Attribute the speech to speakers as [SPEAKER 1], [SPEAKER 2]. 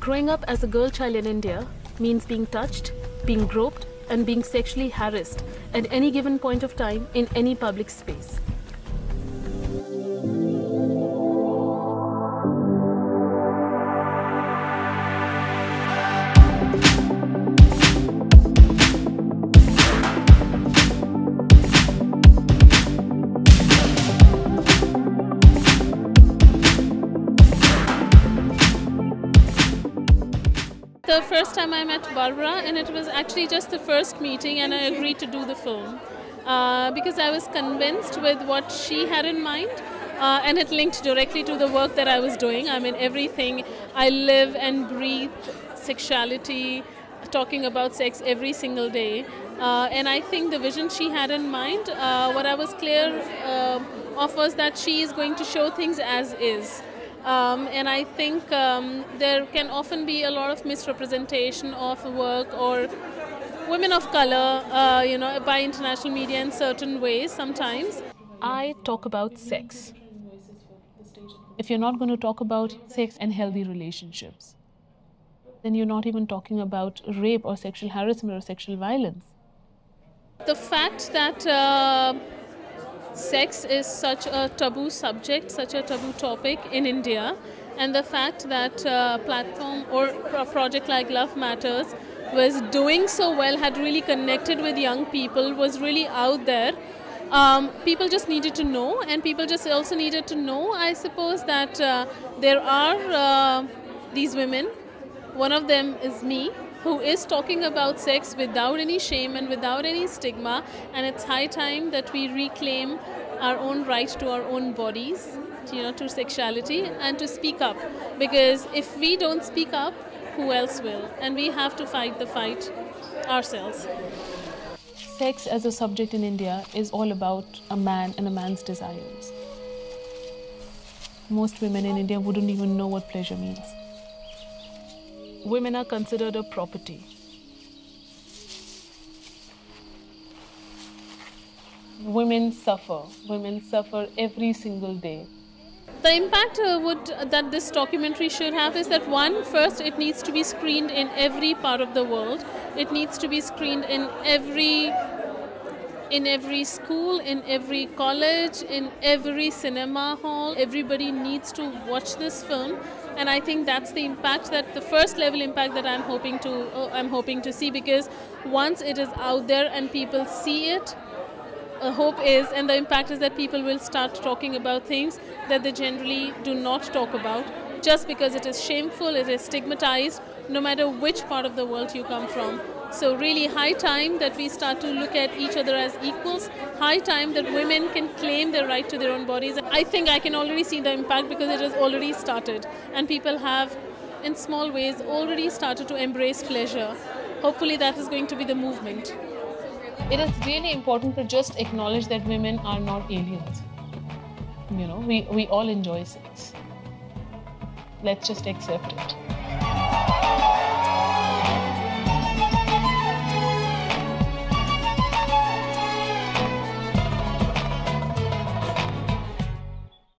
[SPEAKER 1] Growing up as a girl child in India means being touched, being groped, and being sexually harassed at any given point of time in any public space.
[SPEAKER 2] The first time I met Barbara, and it was actually just the first meeting, and I agreed to do the film because I was convinced with what she had in mind, and it linked directly to the work that I was doing. I mean, everything, I live and breathe sexuality, talking about sex every single day, and I think the vision she had in mind, what I was clear of was that she is going to show things as is. And I think there can often be a lot of misrepresentation of work or women of color, by international media in certain ways sometimes.
[SPEAKER 1] I talk about sex. If you're not going to talk about sex and healthy relationships, then you're not even talking about rape or sexual harassment or sexual violence.
[SPEAKER 2] The fact that sex is such a taboo subject, such a taboo topic in India, and the fact that a platform or a project like Love Matters was doing so well, had really connected with young people, was really out there. People just needed to know, and people just also needed to know, I suppose, that there are these women. One of them is me, who is talking about sex without any shame and without any stigma, and it's high time that we reclaim our own right to our own bodies, to sexuality, and to speak up, because if we don't speak up, who else will? And we have to fight the fight ourselves.
[SPEAKER 1] Sex as a subject in India is all about a man and a man's desires. Most women in India wouldn't even know what pleasure means. Women are considered a property. Women suffer every single day.
[SPEAKER 2] The impact that this documentary should have is that, one, first, it needs to be screened in every part of the world. It needs to be screened in every school, in every college, in every cinema hall. Everybody needs to watch this film. And I think that's the impact, that the first level impact that I'm hoping to see, because once it is out there and people see it, hope is, and the impact is that people will start talking about things that they generally do not talk about, just because it is shameful, it is stigmatized, no matter which part of the world you come from. So really high time that we start to look at each other as equals, high time that women can claim their right to their own bodies. I think I can already see the impact because it has already started, and people have, in small ways, already started to embrace pleasure. Hopefully that is going to be the movement.
[SPEAKER 1] It is really important to just acknowledge that women are not aliens. We all enjoy sex. Let's just accept it.